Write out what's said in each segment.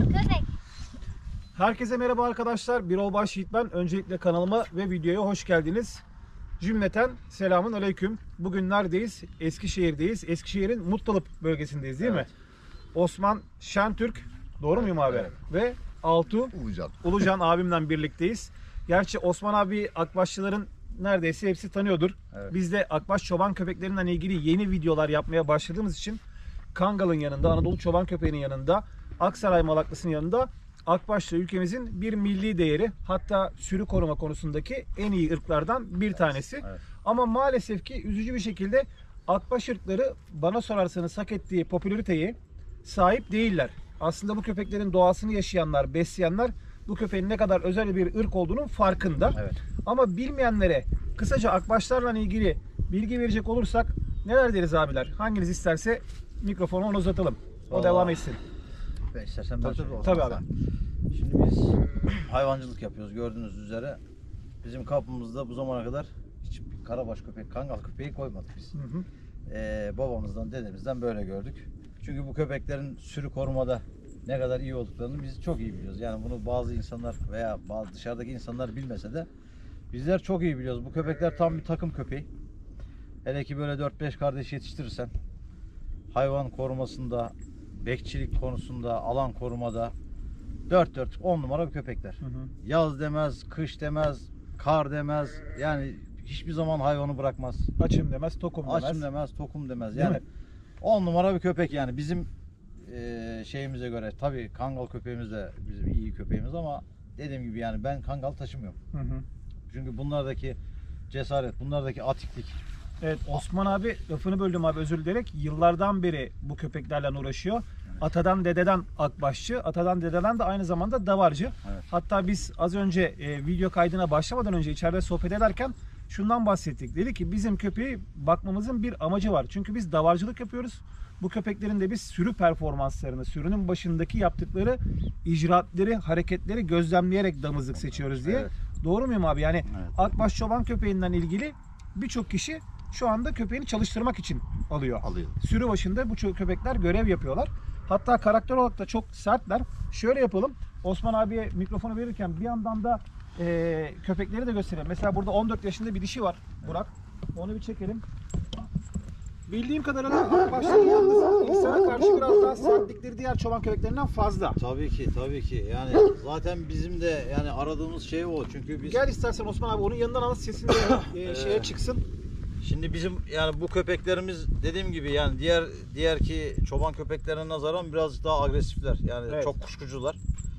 köpek. Herkese merhaba arkadaşlar. Birol Başyiğit ben. Öncelikle kanalıma ve videoya hoş geldiniz. Cümleten selamun aleyküm. Bugün neredeyiz? Eskişehir'deyiz. Eskişehir'in Muttalip bölgesindeyiz değil mi? Osman Şentürk, doğru muyum abi? Evet. Ve Altuğ Ulucan abimle birlikteyiz. Gerçi Osman abi akbaşçıların neredeyse hepsi tanıyordur. Evet. Biz de akbaş çoban köpeklerinden ilgili yeni videolar yapmaya başladığımız için Kangal'ın yanında, Anadolu çoban köpeğinin yanında, Aksaray Malaklısı'nın yanında akbaş da ülkemizin bir milli değeri, hatta sürü koruma konusundaki en iyi ırklardan bir tanesi. Evet. Ama maalesef ki üzücü bir şekilde akbaş ırkları bana sorarsanız hak ettiği popülariteye sahip değiller. Aslında bu köpeklerin doğasını yaşayanlar, besleyenler bu köpeğin ne kadar özel bir ırk olduğunun farkında. Evet. Ama bilmeyenlere kısaca akbaşlarla ilgili bilgi verecek olursak neler deriz abiler? Hanginiz isterse mikrofonu ona uzatalım. O Vallahi devam etsin. Ben istersen ben söyleyeyim. Tabii abi. Şimdi biz hayvancılık yapıyoruz gördüğünüz üzere. Bizim kapımızda bu zamana kadar hiç karabaş köpek, kangal köpeği koymadık biz. Hı hı. Babamızdan, dedemizden böyle gördük. Çünkü bu köpeklerin sürü korumada ne kadar iyi olduklarını biz çok iyi biliyoruz. Yani bunu bazı insanlar veya bazı dışarıdaki insanlar bilmese de bizler çok iyi biliyoruz. Bu köpekler tam bir takım köpeği. Hele ki böyle 4-5 kardeş yetiştirirsen hayvan korumasında, bekçilik konusunda, alan korumada 10 numara bir köpekler. Hı hı. Yaz demez, kış demez, kar demez. Yani hiçbir zaman hayvanı bırakmaz. Açım demez, tokum demez. Açım demez, tokum demez. Değil Yani mi? 10 numara bir köpek yani bizim şeyimize göre. Tabii kangal köpeğimiz de bizim iyi köpeğimiz ama dediğim gibi yani ben kangal taşımıyorum. Hı hı. Çünkü bunlardaki cesaret, bunlardaki atiklik. Evet, Osman abi, lafını böldüm abi, özür dilerim. Yıllardan beri bu köpeklerle uğraşıyor. Atadan dededen akbaşçı, atadan dededen de aynı zamanda davarcı. Evet. Hatta biz az önce video kaydına başlamadan önce içeride sohbet ederken şundan bahsettik. Dedi ki bizim köpeği bakmamızın bir amacı var. Çünkü biz davarcılık yapıyoruz. Bu köpeklerin de biz sürü performanslarını, sürünün başındaki yaptıkları icraatleri, hareketleri gözlemleyerek damızlık seçiyoruz diye. Evet. Doğru muyum abi? Yani Evet. akbaş çoban köpeğinden ilgili birçok kişi şu anda köpeğini çalıştırmak için alıyor. Sürü başında bu köpekler görev yapıyorlar. Hatta karakter olarak da çok sertler. Şöyle yapalım. Osman abiye mikrofonu verirken bir yandan da köpekleri de gösterelim. Mesela burada 14 yaşında bir dişi var Burak. Onu bir çekelim. Bildiğim kadarıyla akbaşların yalnız insana karşı biraz daha sertlikleri diğer çoban köpeklerinden fazla. Tabii ki, tabii ki. Yani zaten bizim de yani aradığımız şey o. Çünkü biz Gel istersen Osman abi onun yanından al, sesin de şeye çıksın. şimdi bizim yani bu köpeklerimiz dediğim gibi yani diğer ki çoban köpeklerine nazaran biraz daha agresifler. Yani Evet. çok kuşkucular.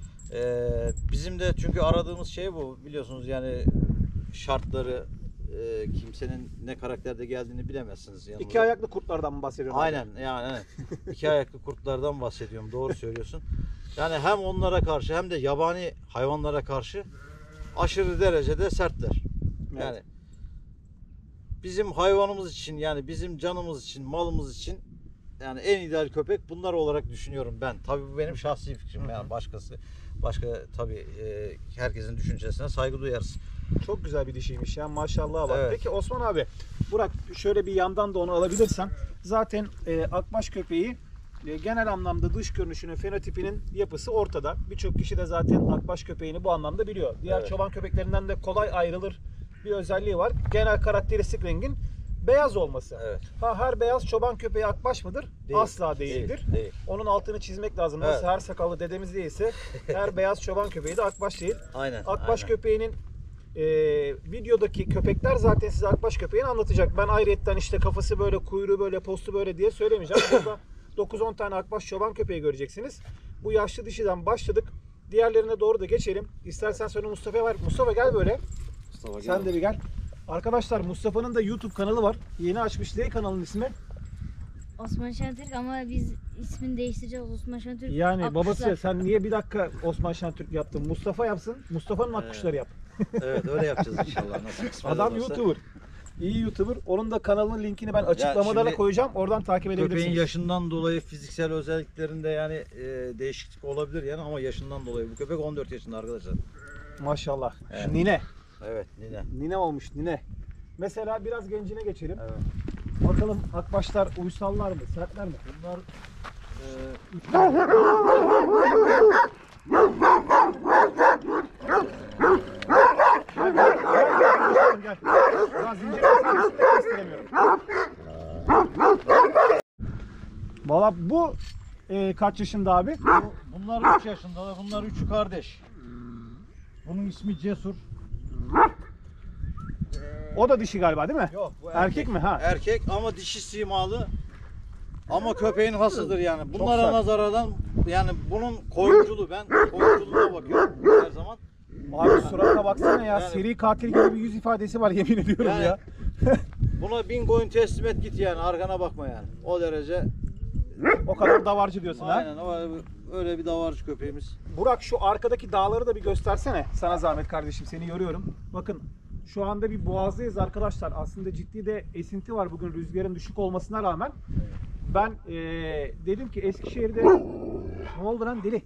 Bizim de çünkü aradığımız şey bu. Biliyorsunuz yani şartları kimsenin ne karakterde geldiğini bilemezsiniz. Yanımda. İki ayaklı kurtlardan mı bahsediyorum? Aynen yani evet. İki ayaklı kurtlardan bahsediyorum. Doğru söylüyorsun. Yani hem onlara karşı hem de yabani hayvanlara karşı aşırı derecede sertler. Evet. Yani bizim hayvanımız için yani bizim canımız için, malımız için yani en ideal köpek bunlar olarak düşünüyorum ben. Tabii bu benim şahsi fikrim. Yani başka tabii herkesin düşüncesine saygı duyarız. Çok güzel bir dişiymiş ya, maşallah bak. Evet. Peki Osman abi, Burak şöyle bir yandan da onu alabilirsen. Zaten akbaş köpeği genel anlamda dış görünüşünün, fenotipinin yapısı ortada. Birçok kişi de zaten akbaş köpeğini bu anlamda biliyor. Diğer Evet. çoban köpeklerinden de kolay ayrılır bir özelliği var. Genel karakteristik rengin beyaz olması. Evet. Her beyaz çoban köpeği akbaş mıdır? Değil. Asla değildir. Değil. Onun altını çizmek lazım. Nasıl Evet. her sakallı dedemiz değilse her beyaz çoban köpeği de akbaş değil. Aynen. Akbaş aynen. köpeğinin videodaki köpekler zaten size akbaş köpeğini anlatacak. Ben ayrıyetten işte kafası böyle, kuyruğu böyle, postu böyle diye söylemeyeceğim. Burada 9-10 tane akbaş çoban köpeği göreceksiniz. Bu yaşlı dişiden başladık. Diğerlerine doğru da geçelim. İstersen sonra Mustafa var. Mustafa gel böyle. Mustafa, gel. Sen de bir gel. Arkadaşlar Mustafa'nın da YouTube kanalı var. Yeni açmış. Ne kanalın ismi? Osman Şentürk ama biz ismini değiştireceğiz. Osman Şentürk. Yani Akkuşlar. babası sen niye bir dakika Osman Şentürk yaptın? Mustafa yapsın. Mustafa'nın akkuşları yap. Evet öyle yapacağız inşallah. Nasıl kısmet Adam olursa. YouTuber. İyi YouTuber. Onun da kanalının linkini ben açıklamalara şimdi koyacağım. Oradan takip edebilirsiniz. Köpeğin yaşından dolayı fiziksel özelliklerinde yani değişiklik olabilir yani ama yaşından dolayı bu köpek 14 yaşında arkadaşlar. Maşallah. Evet. Şu nine. Evet nine. Nine olmuş nine. Mesela biraz gencine geçelim. Evet. Bakalım akbaşlar uysallar mı, sertler mi? Bunlar Gel. Ulan zincir basar istemiyorum. Valla bu kaç yaşında abi? Bunlar 3 yaşında. Bunlar üçü kardeş. Bunun ismi Cesur. O da dişi galiba değil mi? Yok, bu Erkek mi? Ha. Erkek ama dişi simalı. Ama köpeğin hasıdır yani. Bunlara sert. nazaran yani bunun koyunculuğu, ben koyunculuğuna bakıyorum her zaman. Abi suratına baksana ya. Yani- Seri katil gibi bir yüz ifadesi var yemin ediyorum Yani- ya. Buna 1000 koyun teslim et git yani, arkana bakma yani. O derece. O kadar davarcı diyorsun ha. Aynen öyle bir davarcı köpeğimiz. Burak şu arkadaki dağları da bir göstersene. Sana zahmet kardeşim, seni yoruyorum. Bakın şu anda bir boğazdayız arkadaşlar. Aslında ciddi de esinti var bugün rüzgarın düşük olmasına rağmen. Ben dedim ki Eskişehir'de ne oldu lan deli?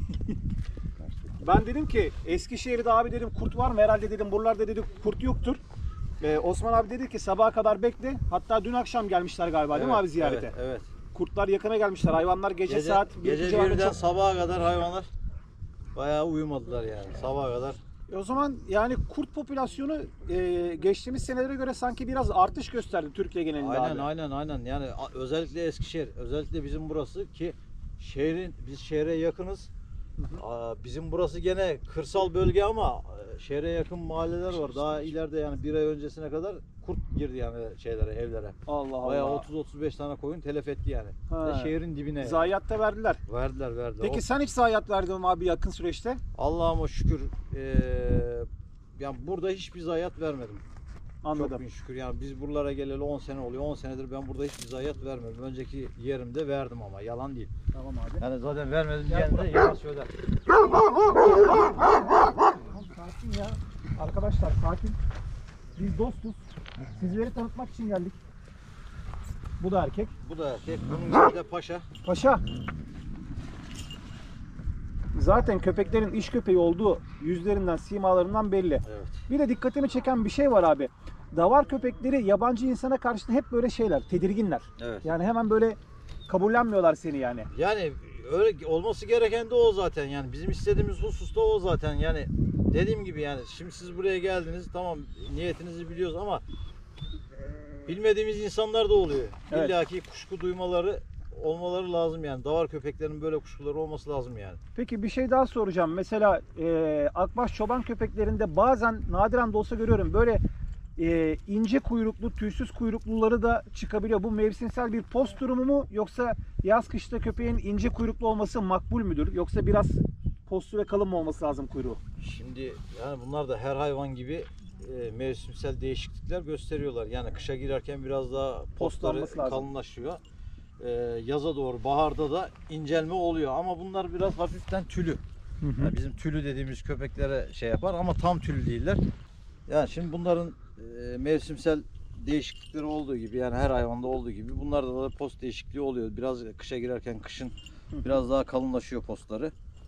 Ben dedim ki Eskişehir'de abi dedim kurt var mı? Herhalde dedim buralarda dedim kurt yoktur. Osman abi dedi ki sabaha kadar bekle. Hatta dün akşam gelmişler galiba değil mi abi ziyarete? Evet, evet. Kurtlar yakına gelmişler. Hayvanlar gece saat 1 gece civarında birden çok... sabaha kadar hayvanlar bayağı uyumadılar yani, sabaha kadar. O zaman yani kurt popülasyonu geçtiğimiz senelere göre sanki biraz artış gösterdi Türkiye genelinde Aynen abi. aynen yani özellikle Eskişehir, özellikle bizim burası ki biz şehre yakınız. Bizim burası gene kırsal bölge ama şehre yakın mahalleler var. Daha ileride yani bir ay öncesine kadar kurt girdi yani evlere. Allah Allah. Bayağı 30-35 tane koyun telef etti yani. Ha. Ve şehrin dibine. Yani. Zayiatta verdiler. Verdiler. Peki sen hiç zayiat verdin mi abi yakın süreçte? Allah'ıma şükür yani burada hiçbir zayiat vermedim. Anladım. Çok bin şükür yani biz buralara geleli 10 sene oluyor. 10 senedir ben burada hiçbir zayiat vermedim. Önceki yerimde verdim ama yalan değil. Tamam abi. Yani zaten vermedim diyen de yalan söyler. Sakin ya. Arkadaşlar sakin. Biz dostuz. Sizleri tanıtmak için geldik. Bu da erkek. Bu da erkek. Bunun ismi de Paşa. Paşa. Zaten köpeklerin iş köpeği olduğu yüzlerinden, simalarından belli. Evet. Bir de dikkatimi çeken bir şey var abi. Davar köpekleri yabancı insana karşı hep böyle şeyler, tedirginler. Evet. Yani hemen böyle kabullenmiyorlar seni yani. Yani öyle olması gereken de o zaten. Yani bizim istediğimiz husus da o zaten. Yani dediğim gibi yani şimdi siz buraya geldiniz, tamam niyetinizi biliyoruz ama bilmediğimiz insanlar da oluyor. Evet. İlla ki kuşku olmaları lazım yani. Davar köpeklerinin böyle kuşkuları olması lazım yani. Peki bir şey daha soracağım. Mesela akbaş çoban köpeklerinde bazen nadiren de olsa görüyorum böyle ince kuyruklu, tüysüz kuyrukluları da çıkabiliyor. Bu mevsimsel bir post durumu mu yoksa yaz kışta köpeğin ince kuyruklu olması makbul müdür? Yoksa biraz postu ve kalın mı olması lazım kuyruğu? Şimdi yani bunlar da her hayvan gibi mevsimsel değişiklikler gösteriyorlar. Yani kışa girerken biraz daha postları Postlanması lazım. kalınlaşıyor. Yaza doğru, baharda da incelme oluyor ama bunlar biraz hafiften tülü. Yani bizim tülü dediğimiz köpeklere şey yapar ama tam tülü değiller. Yani şimdi bunların mevsimsel değişiklikleri olduğu gibi yani her hayvanda olduğu gibi bunlarda da post değişikliği oluyor. Biraz kışa girerken kışın biraz daha kalınlaşıyor postları.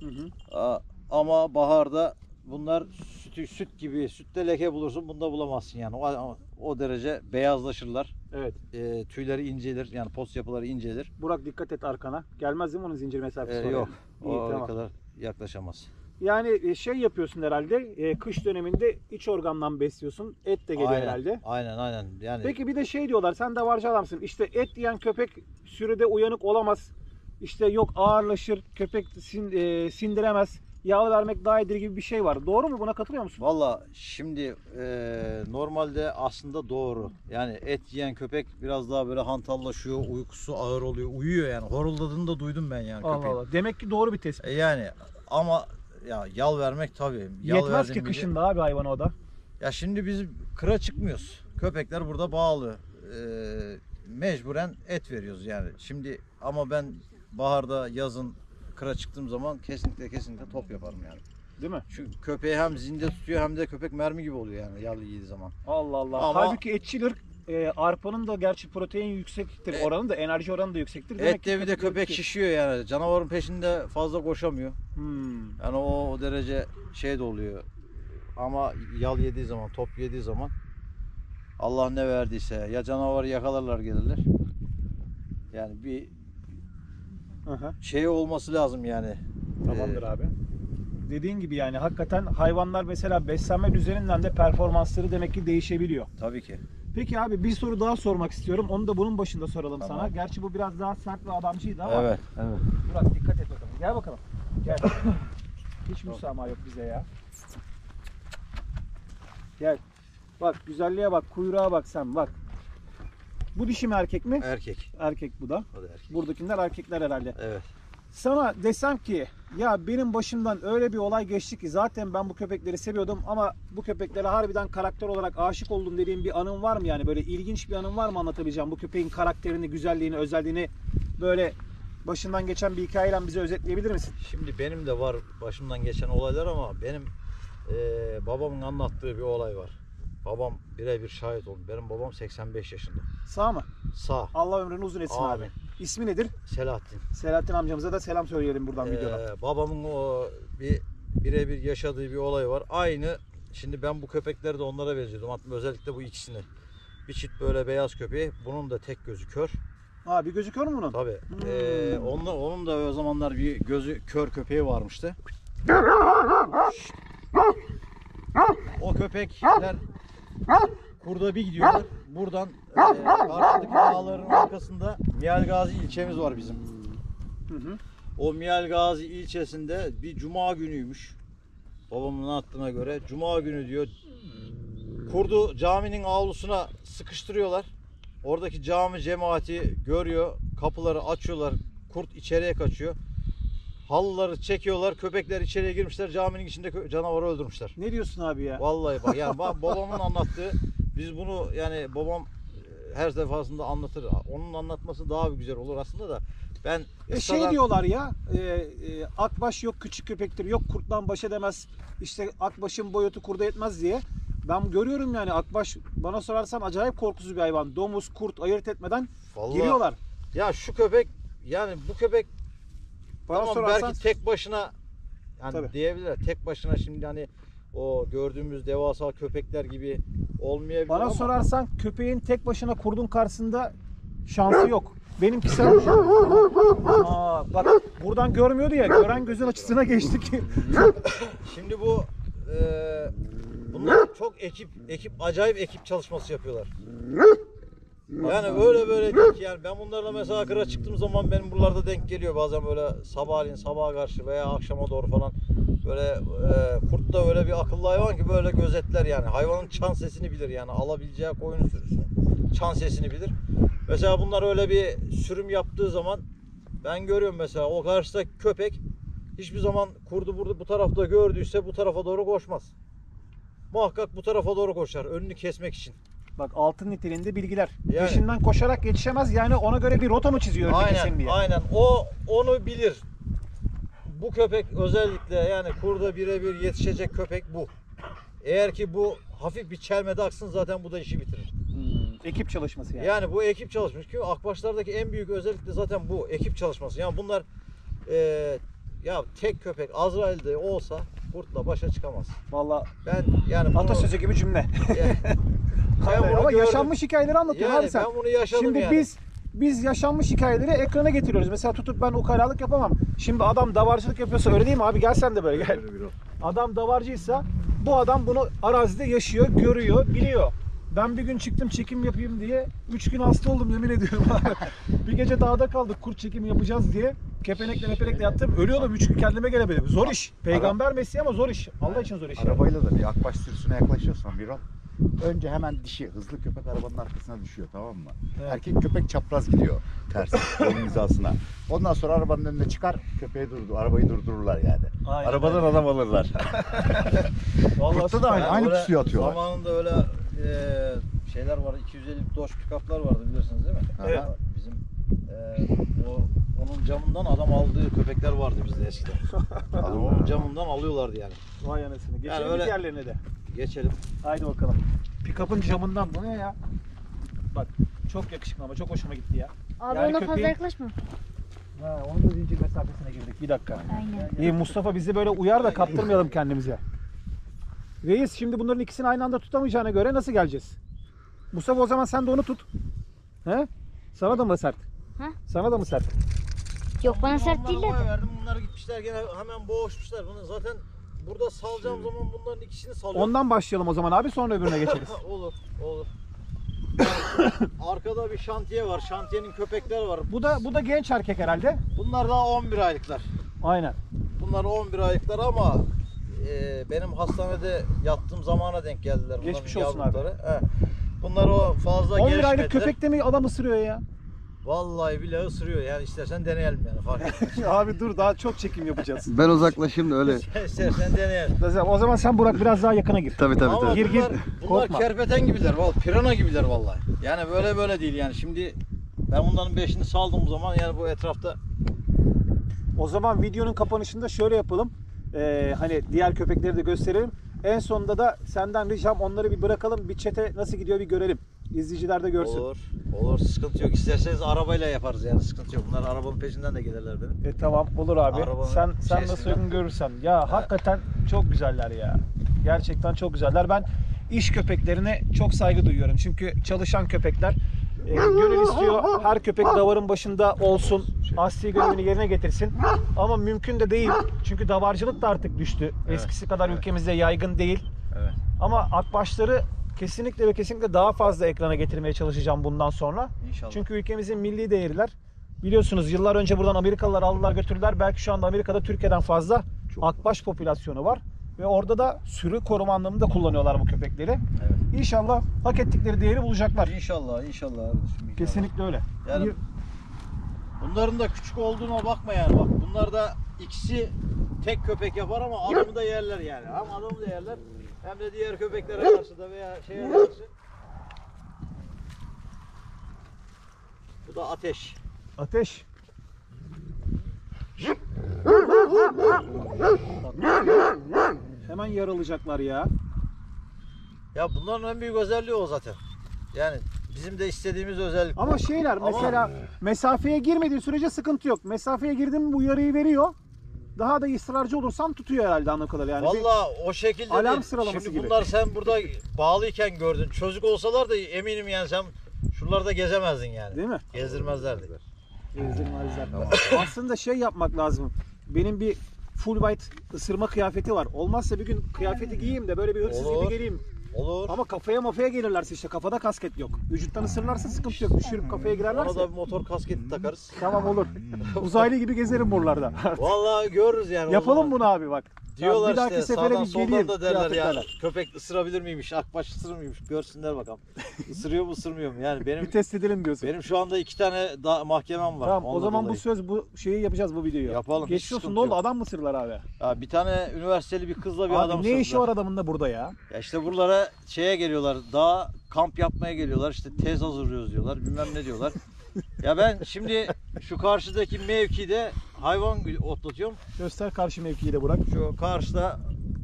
Ama baharda bunlar süt gibi, sütte leke bulursun, bunda bulamazsın yani. O derece beyazlaşırlar. Evet. Tüyleri incelir yani post yapıları incelir. Burak dikkat et arkana. Gelmez değil mi onun zincir mesafesi oraya? Yok. İyi, O tamam. kadar yaklaşamaz. Yani şey yapıyorsun herhalde. Kış döneminde iç organdan besliyorsun. Et de geliyor herhalde. Aynen. Yani Peki bir de şey diyorlar. Sen davarcı adamsın. İşte et yiyen köpek sürüde uyanık olamaz. İşte yok ağırlaşır. Köpek sindiremez. Yağ vermek daha iyidir gibi bir şey var. Doğru mu? Buna katılıyor musun? valla şimdi normalde aslında doğru. Yani et yiyen köpek biraz daha böyle hantallaşıyor, uykusu ağır oluyor, uyuyor yani. Horuldadığını da duydum ben yani Allah köpeğin. Allah. Demek ki doğru bir tespit. Yani ama ya yal vermek tabii. Yal Yetmez verdiğin ki gibi- kışında abi hayvana o da. Ya şimdi biz kıra çıkmıyoruz. Köpekler burada bağlı. Mecburen et veriyoruz yani. Şimdi ama ben baharda, yazın kıra çıktığım zaman kesinlikle top yaparım yani. Değil mi? Çünkü köpeği hem zinde tutuyor hem de köpek mermi gibi oluyor yani yal yediği zaman. Allah Allah. Ama- Halbuki etçil ırk arpanın da gerçi protein yüksektir. Oranı da enerji oranı da yüksektir. Demek ki Ette bir de köpek ki- şişiyor yani. Canavarın peşinde fazla koşamıyor. Hmm. Yani o derece şey de oluyor. Ama yal yediği zaman, top yediği zaman Allah ne verdiyse ya canavarı yakalarlar gelirler. Yani bir Aha. şey olması lazım yani. Tamamdır abi. Dediğin gibi yani hakikaten hayvanlar mesela beslenme düzeninden de performansları demek ki değişebiliyor. Tabii ki. Peki abi bir soru daha sormak istiyorum. Onu da bunun başında soralım Tamam. sana. Gerçi bu biraz daha sert ve adamcıydı ama. Evet, evet. Murat dikkat et bakalım. Gel bakalım. Gel. Hiç müsamaha yok bize ya. Gel. Bak güzelliğe bak, kuyruğa bak sen bak. Bu dişi mi erkek mi? Erkek. Erkek bu da. O da erkek. Buradakiler erkekler herhalde. Evet. Sana desem ki ya benim başımdan öyle bir olay geçti ki zaten ben bu köpekleri seviyordum ama bu köpeklere harbiden karakter olarak aşık oldum dediğim bir anın var mı yani? Böyle ilginç bir anın var mı anlatabileceğim? Bu köpeğin karakterini, güzelliğini, özelliğini böyle başından geçen bir hikayeyle bize özetleyebilir misin? Şimdi benim de var başımdan geçen olaylar ama benim babamın anlattığı bir olay var. Babam birebir şahit oldu. Benim babam 85 yaşında. Sağ mı? Sağ. Allah ömrünü uzun etsin Amin. abi. İsmi nedir? Selahattin. Selahattin amcamıza da selam söyleyelim buradan videoda. Babamın o birebir yaşadığı bir olay var. Aynı şimdi ben bu köpekleri de onlara benziyordum. Hatta özellikle bu ikisini. Bir çift böyle beyaz köpeği. Bunun da tek gözü kör. Ha bir gözü kör mü bunun? Tabii. Onun da o zamanlar bir gözü kör köpeği varmıştı. O köpekler kurda bir gidiyorlar. Buradan karşıdaki dağların arkasında Miyal Gazi ilçemiz var bizim. Hı hı. O Miyal Gazi ilçesinde bir cuma günüymüş. Babamın anlattığına göre cuma günü diyor. Kurdu caminin avlusuna sıkıştırıyorlar. Oradaki cami cemaati görüyor. Kapıları açıyorlar. Kurt içeriye kaçıyor. Halıları çekiyorlar. Köpekler içeriye girmişler. Caminin içinde canavarı öldürmüşler. Ne diyorsun abi ya? Vallahi bak yani babamın anlattığı, biz bunu yani babam her defasında anlatır. Onun anlatması daha bir güzel olur aslında da ben Şey diyorlar ya akbaş yok küçük köpektir, yok kurttan baş edemez, işte akbaşın boyutu kurda yetmez diye. Ben görüyorum yani akbaş bana sorarsan acayip korkusuz bir hayvan. Domuz, kurt ayırt etmeden Vallahi, giriyorlar. ya şu köpek yani bu köpek Bana tamam sorarsan belki tek başına yani Tabii. diyebilirler. Tek başına şimdi hani o gördüğümüz devasa köpekler gibi olmayabilir bana ama sorarsan köpeğin tek başına kurdun karşısında şansı yok. Benimkisi bak buradan görmüyordu ya, gören gözün açısına geçti ki. şimdi bu bunlar çok ekip acayip ekip çalışması yapıyorlar. Yani öyle değil ki yani ben bunlarla mesela kıra çıktığım zaman benim buralarda denk geliyor bazen böyle sabahleyin sabaha karşı veya akşama doğru falan böyle kurt da öyle bir akıllı hayvan ki böyle gözetler yani hayvanın çan sesini bilir yani alabileceği koyun sürüsünün çan sesini bilir. Mesela bunlar öyle bir sürüm yaptığı zaman ben görüyorum mesela o karşıdaki köpek hiçbir zaman kurdu burada bu tarafta gördüyse bu tarafa doğru koşmaz. Muhakkak bu tarafa doğru koşar önünü kesmek için. Bak altın niteliğinde bilgiler. Yani. Peşinden koşarak yetişemez yani ona göre bir rota mı çiziyor önünü kesin diye. Aynen. O onu bilir. Bu köpek özellikle yani kurda birebir yetişecek köpek bu. Eğer ki bu hafif bir çelmede aksın zaten bu da işi bitirir. Ekip çalışması yani. Yani bu ekip çalışması. Çünkü akbaşlardaki en büyük özellik de zaten bu ekip çalışması. Yani bunlar ya tek köpek Azrail'de olsa kurtla başa çıkamaz. Vallahi Ben yani bunu, atasözü gibi cümle. ben bunu Ama gördüm. yaşanmış hikayeleri anlatıyor Yani abi sen. ben bunu yaşadım Şimdi yani. biz yaşanmış hikayeleri ekrana getiriyoruz. Mesela tutup ben ukalalık yapamam. Şimdi adam davarcılık yapıyorsa öyle değil mi abi? Gel sen de böyle gel. Adam davarcıysa bu adam bunu arazide yaşıyor, görüyor, biliyor. Ben bir gün çıktım çekim yapayım diye 3 gün hasta oldum yemin ediyorum abi. Bir gece dağda kaldık kurt çekimi yapacağız diye. Kepenekle mepenekle yattım. Ölüyordum 3 gün kendime gelemedim. Zor iş. Peygamber mesleği ama zor iş. Allah için zor iş. ya. Arabayla da bir akbaş sürüsüne yaklaşıyorsan bir önce hemen dişi hızlı köpek arabanın arkasına düşüyor, tamam mı? Evet. Erkek köpek çapraz gidiyor ters yolun hizasına. Ondan sonra arabanın önüne çıkar, arabayı durdururlar yani. Aynen, Arabadan aynen. adam alırlar. Vallahi Kurtta da Yani aynı öyle pusuyu atıyorlar. Zamanında öyle şeyler vardı. 250 Dodge pick-up'lar vardı bilirsiniz değil mi? Evet. Bizim onun camından adam aldığı köpekler vardı bizde eskiden. Onun camından alıyorlardı yani. Vay anasını. Geçelim öyle- diğerlerine de. Geçelim. Haydi bakalım. Pick-up'ın camından bu ne ya? Bak çok yakışıklı ama çok hoşuma gitti ya. Abi Yani ona fazla köpeğin- yaklaşma. Ha, onun da zincir mesafesine girdik. Bir dakika. Aynen. İyi Mustafa bizi böyle uyar da kaptırmayalım kendimize. Reis şimdi bunların ikisini aynı anda tutamayacağına göre nasıl geleceğiz? Mustafa o zaman sen de onu tut. He? Sana da mı sert? Ha? Sana da mı sert? Yok bana sert değil de. Verdim. Bunlar gitmişler gene hemen boğuşmuşlar. Bunu zaten burada salacağım zaman bunların ikisini salıyorum. Ondan başlayalım o zaman abi, sonra öbürüne geçeriz. Olur. Arkada bir şantiye var. Şantiyenin köpekleri var. Bu da genç erkek herhalde. Bunlar daha 11 aylıklar. Aynen. Bunlar 11 aylıklar ama benim hastanede yattığım zamana denk geldiler. Geçmiş Bunların olsun abi. yavruları. He. Bunlar o fazla 11 gelişmediler. aylık köpek de mi adam ısırıyor ya? Vallahi bile ısırıyor. Yani istersen deneyelim yani fark etmez. Abi dur, daha çok çekim yapacağız. Ben uzaklaşayım da öyle. İstersen deneyelim. O zaman sen Burak biraz daha yakına gir. Tabii Ama tabii. Gir, gir. bunlar Korkma. kerpeten gibiler. Vallahi pirana gibiler vallahi. Yani böyle değil yani. Şimdi ben bunların 5'ini saldım zaman yani bu etrafta O zaman videonun kapanışında şöyle yapalım. Hani diğer köpekleri de gösterelim. En sonunda da senden ricam onları bir bırakalım. Bir çete nasıl gidiyor bir görelim. İzleyiciler de görsün. Olur sıkıntı yok. İsterseniz arabayla yaparız yani sıkıntı yok. Bunlar arabanın peşinden de gelirler benim. Tamam olur abi. Arabanın Sen şeysinden. nasıl uygun görürsen. Ya hakikaten çok güzeller ya. Gerçekten çok güzeller. Ben iş köpeklerine çok saygı duyuyorum. Çünkü çalışan köpekler gönül istiyor. Her köpek davarın başında olsun. Asli görevini yerine getirsin. Ama mümkün de değil. Çünkü davarcılık da artık düştü. Eskisi kadar ülkemizde yaygın değil. Evet. Ama akbaşları kesinlikle ve kesinlikle daha fazla ekrana getirmeye çalışacağım bundan sonra. İnşallah. Çünkü ülkemizin milli değerler. Biliyorsunuz yıllar önce buradan Amerikalılar aldılar götürdüler. Belki şu anda Amerika'da Türkiye'den fazla akbaş popülasyonu var. Ve orada da sürü koruma anlamında kullanıyorlar bu köpekleri. Evet. İnşallah hak ettikleri değeri bulacaklar. İnşallah kardeşim, inşallah. Kesinlikle öyle. Yani bunların da küçük olduğuna bakma yani. Bak bunlar da ikisi tek köpek yapar ama adamı da yerler yani. Hem adamı da yerler hem de diğer köpeklere karşı da veya şeye karşı. Bu da Ateş. Ateş. Hemen yaralayacaklar ya. Ya bunların en büyük özelliği o zaten. Yani bizim de istediğimiz özellik. Ama şeyler Ama- mesela mesafeye girmediği sürece sıkıntı yok. Mesafeye girdim mi bu uyarıyı veriyor. Daha da ısrarcı olursan tutuyor herhalde anladığım kadarıyla. Yani Vallahi o şekilde alarm değil. sıralaması Şimdi gibi. bunlar sen burada bağlıyken gördün. Çocuk olsalar da eminim yani sen şuralarda gezemezdin yani. değil mi? Gezdirmezlerdi. Ezdirmezler. Aslında şey yapmak lazım. Benim bir full white ısırma kıyafeti var. Olmazsa bir gün kıyafeti giyeyim de böyle bir hırsız Olur. gibi geleyim. Olur. Ama kafaya mafaya gelirlerse işte kafada kasket yok. Vücuttan ısırırlarsa sıkıntı yok. Düşürüp kafaya Ona girerlerse. da bir motor kasketi takarız. Tamam olur. Uzaylı gibi gezerim buralarda. Vallahi görürüz yani. o Yapalım zaman. bunu abi bak. Diyorlar bir dahaki işte sefere sağdan bir geleyim. soldan da derler ya. kıyafetlerle. Köpek ısırabilir miymiş? Akbaş ısırır mıymış? Görsünler bakalım. Isırıyor mu ısırmıyor mu? Yani Bir test edelim diyorsun. benim şu anda 2 tane mahkemem var. Tamam o Ondan zaman dolayı. bu söz bu şeyi yapacağız bu videoyu. Yapalım, Geçmiş hiç olsun sıkıntı ne oldu yok. adam mı sırlar abi? Ya bir tane üniversiteli bir kızla bir Abi adam ne işi ısırdılar. var adamın da burada ya? Ya işte buralara şeye geliyorlar. Daha kamp yapmaya geliyorlar. İşte tez hazırlıyoruz diyorlar. Bilmem ne diyorlar. Ya ben şimdi şu karşıdaki mevkide hayvan otlatıyorum. Göster karşı mevkiyi de Burak. Şu karşıda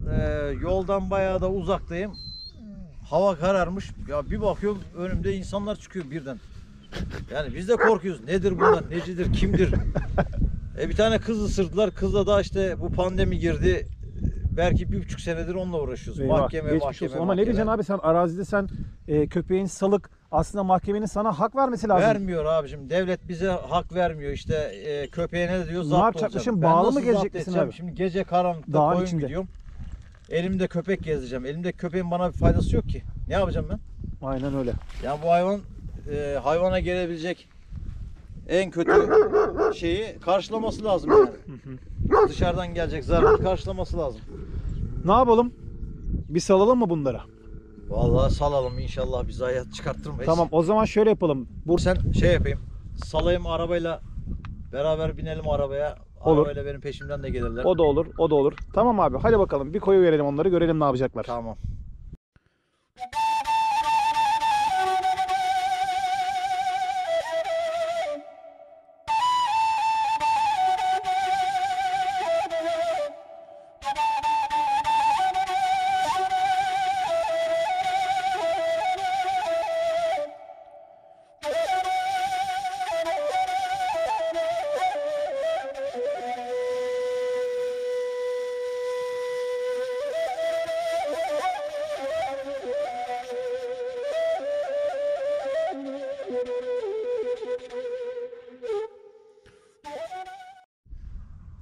yoldan bayağı da uzaktayım. Hava kararmış. Ya bir bakıyorum önümde insanlar çıkıyor birden. Yani biz de korkuyoruz. Nedir bunlar? Necidir? Kimdir? Bir tane kız ısırdılar. Kızla da işte bu pandemi girdi. Belki 1,5 senedir onunla uğraşıyoruz. Eyvah, Mahkeme, geçmiş mahkeme, olsun. Ama ne diyeceksin abi sen arazide sen köpeğin salık aslında mahkemenin sana hak vermesi lazım. Vermiyor abicim. Devlet bize hak vermiyor. İşte köpeğe ne diyor? Ne Zapt yapacakmışım? olacağım. Ben Bağlı mı nasıl gezecek zapt misin edeceğim? abi? Şimdi gece karanlıkta Dağın koyun içinde. gidiyorum. Elimde köpek gezdireceğim. Elimde köpeğin bana bir faydası yok ki. Ne yapacağım ben? Aynen öyle. Yani bu hayvana gelebilecek en kötü şeyi karşılaması lazım yani. Dışarıdan gelecek zararı karşılaması lazım. Ne yapalım? Bir salalım mı bunlara? Vallahi salalım inşallah bizi hayat çıkarttırmayız. Tamam o zaman şöyle yapalım. Sen şey yapayım. Salayım arabayla beraber binelim arabaya. Olur. Arabayla benim peşimden de gelirler. O da olur, o da olur. Tamam abi hadi bakalım bir koyu verelim onları görelim ne yapacaklar. Tamam.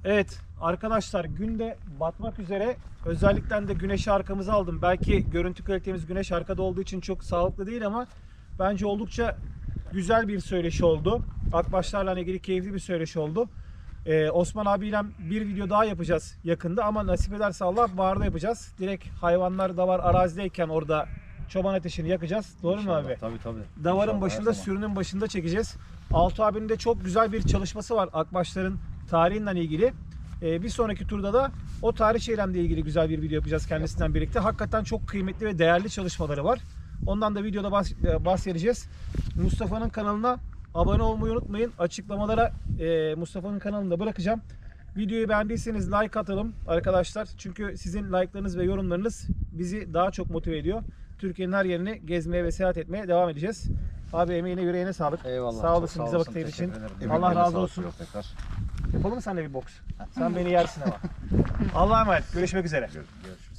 Evet arkadaşlar, gün de batmak üzere. Özellikle de güneşi arkamıza aldım. Belki görüntü kalitemiz güneş arkada olduğu için çok sağlıklı değil ama bence oldukça güzel bir söyleşi oldu. Akbaşlarla ilgili keyifli bir söyleşi oldu. Osman abiyle bir video daha yapacağız yakında ama nasip ederse Allah baharda yapacağız. Direkt hayvanlar da var arazideyken orada çoban ateşini yakacağız. Doğru mu İnşallah, abi? Tabii. Davarın İnşallah, başında, her zaman. sürünün başında çekeceğiz. Altuğ abinin de çok güzel bir çalışması var akbaşların tarihiyle ilgili. Bir sonraki turda da o tarih şeylerle ilgili güzel bir video yapacağız kendisinden birlikte. Hakikaten çok kıymetli ve değerli çalışmaları var. Ondan da videoda bahsedeceğiz. Mustafa'nın kanalına abone olmayı unutmayın. Açıklamalara Mustafa'nın kanalını da bırakacağım. Videoyu beğendiyseniz like atalım arkadaşlar. Çünkü sizin like'larınız ve yorumlarınız bizi daha çok motive ediyor. Türkiye'nin her yerini gezmeye ve seyahat etmeye devam edeceğiz. Abi emeğine yüreğine sağlık. Eyvallah. Sağ çok olasın bize vakit ayırdığın için. teşekkür ederim. Allah Emeklerine razı sağlık olsun. tekrar. Yapalım mı seninle bir boks? Sen beni yersin ama. Allah'a emanet. Görüşmek üzere. Görüşürüz.